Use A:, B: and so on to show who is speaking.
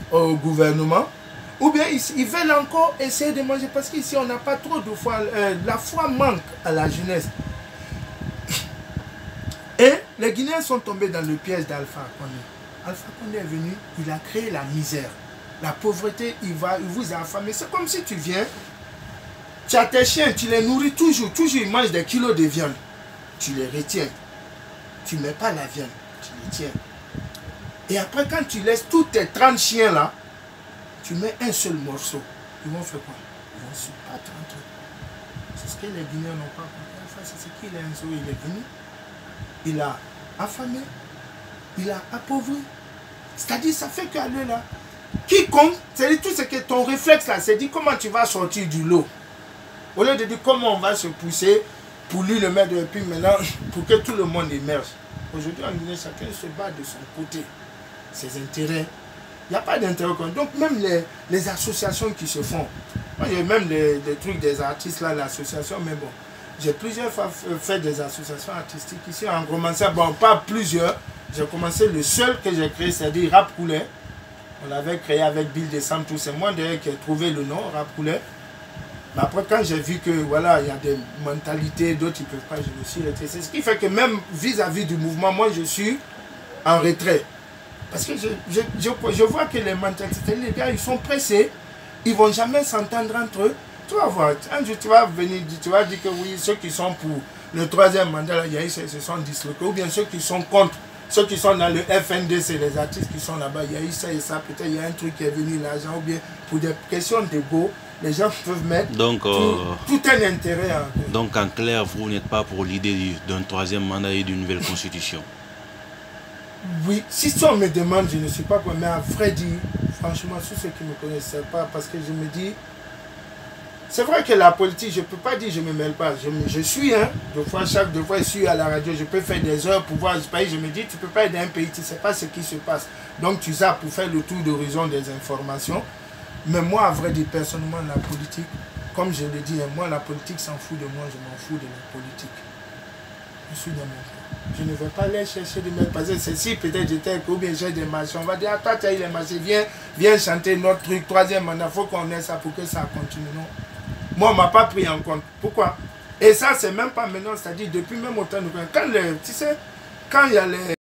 A: au gouvernement, ou bien ils veulent encore essayer de manger, parce qu'ici on n'a pas trop de foi, la foi manque à la jeunesse. Et les Guinéens sont tombés dans le piège d'Alpha Condé. Alpha Condé est venu, il a créé la misère, la pauvreté, il vous a affamé. C'est comme si tu viens, tu as tes chiens, tu les nourris toujours, ils mangent des kilos de viande, tu les retiens, tu ne mets pas la viande, tu les tiens. Et après, quand tu laisses tous tes 30 chiens là, tu mets un seul morceau. Ils vont faire quoi? Ils vont se battre entre eux. C'est ce que les Guinéens n'ont pas compris. Enfin, c'est ce qu'il a un jour, il est venu. Il a affamé. Il a appauvri. C'est-à-dire, ça fait qu'à lui là, quiconque, c'est-à-dire tout ce que ton réflexe là, c'est dit comment tu vas sortir du lot. Au lieu de dire comment on va se pousser pour lui le mettre, et puis maintenant, pour que tout le monde émerge. Aujourd'hui, en Guinée, chacun se bat de son côté. Ses intérêts. Il n'y a pas d'intérêt. Donc même les associations qui se font. Moi j'ai même les trucs des artistes là, l'association, mais bon. J'ai plusieurs fois fait des associations artistiques ici. On a commencé, bon pas plusieurs. J'ai commencé le seul que j'ai créé, c'est-à-dire Rap Coulet. On l'avait créé avec Bill Descent, tout c'est moi d'ailleurs qui ai trouvé le nom, Rap Coulet. Mais après quand j'ai vu que voilà, il y a des mentalités, d'autres ils ne peuvent pas, je me suis retiré. C'est ce qui fait que même vis-à-vis du mouvement, moi je suis en retrait. Parce que je vois que les mentalités, les gars, ils sont pressés. Ils ne vont jamais s'entendre entre eux. Tu vas voir, un jour, tu vas venir, tu vas dire que oui, ceux qui sont pour le troisième mandat, ils se sont disloqués. Ou bien ceux qui sont contre, ceux qui sont dans le FND, c'est les artistes qui sont là-bas. Il y a eu ça et ça, peut-être il y a un truc qui est venu l'argent. Ou bien pour des questions d'ego, les gens peuvent mettre tout un intérêt.
B: Donc en clair, vous n'êtes pas pour l'idée d'un troisième mandat et d'une nouvelle constitution?
A: Oui, si on me demande, je ne suis pas pour, mais à vrai dire, franchement, ceux qui ne me connaissent pas, parce que je me dis, c'est vrai que la politique, je ne peux pas dire je ne me mêle pas. Je suis, hein, deux fois je suis à la radio, je peux faire des heures pour voir ce pays. Je me dis, tu ne peux pas aider un pays, tu ne sais pas ce qui se passe. Donc tu zappes pour faire le tour d'horizon des informations. Mais moi, à vrai dire, personnellement, la politique, comme je le dis, moi, la politique s'en fout de moi, je m'en fous de la politique. Je suis dans mon coin. Je ne vais pas aller chercher de mettre, parce que c'est si peut-être j'étais ou bien j'ai des marchés, on va dire, ah, toi tu as eu les marchés, viens chanter notre truc, troisième mandat, il faut qu'on ait ça pour que ça continue. Non. Moi, on ne m'a pas pris en compte. Pourquoi? Et ça, c'est même pas maintenant, c'est-à-dire depuis même autant de temps. Quand tu sais, quand il y a les